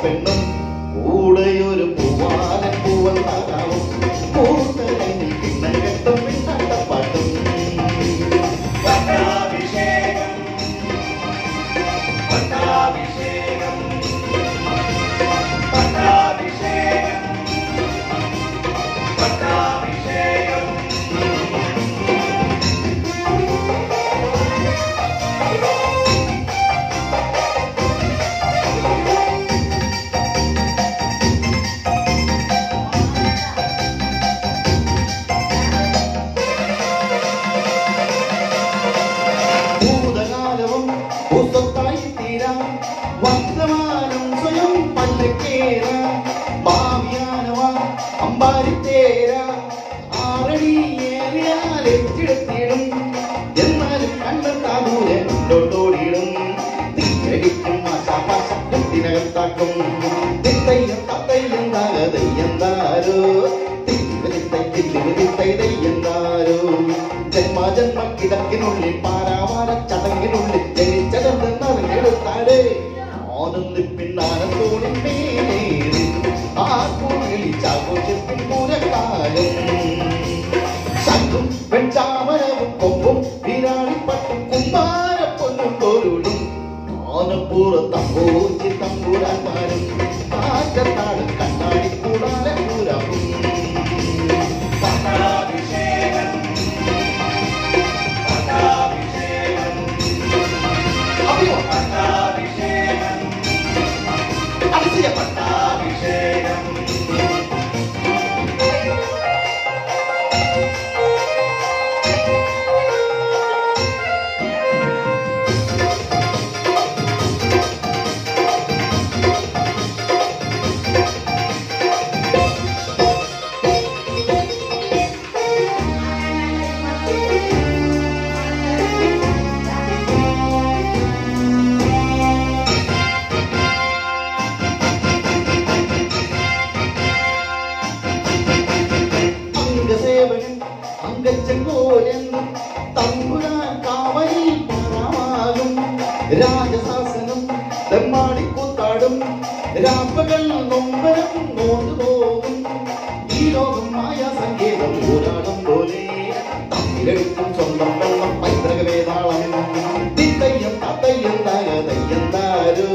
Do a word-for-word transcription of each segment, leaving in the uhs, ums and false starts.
പെണ്ണും കൂടെയൊരു പൂവാലൻ പൂവൻ താരാവും പൂത്തരങ്ങിൽ കിണ്ണം കെട്ടും പിന്നാട്ടപ്പാട്ടും പട്ടാഭിഷേകം പട്ടാഭിഷേകം പട്ടാഭിഷേകം പട്ടാഭിഷേകം വർത്തമാനം സ്വയം പല്ലക്കേര ഭാവിയാനവാ അമ്പാരിത്തേര ആറടിയേറിയാൽ എത്തിടത്തിടും എന്നാലും കണ്ടെത്താ ദൂരെ മുന്നോട്ടോടിയിടും തീരടിക്കും ആശാപാശത്തിനകത്താക്കും തിത്തയ്യം തത്തയ്യന്താകതയ്യന്താരോ തിത്തയ്യന്താരോ ജന്മ ജന്മ കിടക്കിനുള്ളിൽ പാരാവാര ചടങ്ങിനുള്ളിൽ ജനിച്ചതെന്നറിഞ്ഞെടുത്താരേ ആനന്ദി പിന്നാനത്തോടി മേലേറി ആ കുളിളി ചാഘോഷത്തിൻ പൂരക്കാലം ശംഖും വെൺചാമരവും കൊമ്പും വിരാളിപ്പട്ടും കുമ്പാരപ്പൊന്നും പൊരുളും ആനപ്പുറത്തമ്പൂച്ചി തമ്പുരാന്മാരും കാറ്റത്താട് കണ്ണാടി കൂടാതെ പൂരവും പട്ടാഭിഷേകം പട്ടാഭിഷേകം പട്ടാഭിഷേകം അതിശയ പട്ടാഭിഷേകം അംഗച്ചെങ്കോലെന്നും തമ്പുരാൻ കാവലിൽ പണമാകും രാജശാസനം തെമ്മാടിക്കൂത്താടും രാപ്പകൽ നൊമ്പരം നോണ്ടുപോകും ഈ ലോകം മായ സംഗീതം ഊരാടും പോലെ തമ്മിലെടുക്കും സ്വന്തം വെള്ളം പൈതൃക വേതാളം തിത്തയ്യം തത്തയ്യം താരതയ്യന്താരോ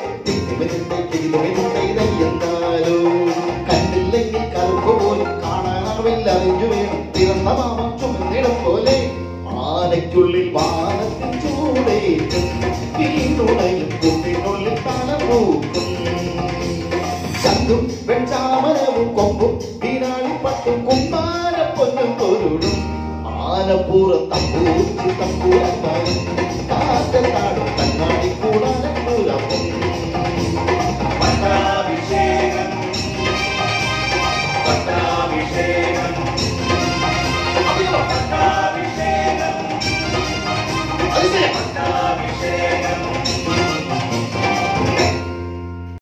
തിത്തിമതിന്തയ്ക്കെതിരെയ്തയ്യന്താരോ കണ്ടില്ലെങ്കിൽ കറുപ്പ് പോലും കാണാനാവില്ല നെഞ്ചു വേണം തിറന്ന മാമം ചുമന്നിടം പോലെ ആനയ്ക്കുള്ളിൽ വാനത്തിൽ ചൂടേറ്റും വീണുണയും കൂട്ടിനുള്ളിൽ തലപൂക്കും ശംഖും വെൺചാമരവും കൊമ്പും വീരാളിപ്പട്ടും കുമ്പാരപ്പൊന്നും പൊരുളും ആനപ്പുറത്തമ്പൂച്ചി തമ്പൂരന്മാരും കാറ്റത്താടും കണ്ണാടി കൂടാതെ പൂരവും പട്ടാഭിഷേകം പട്ടാഭിഷേകം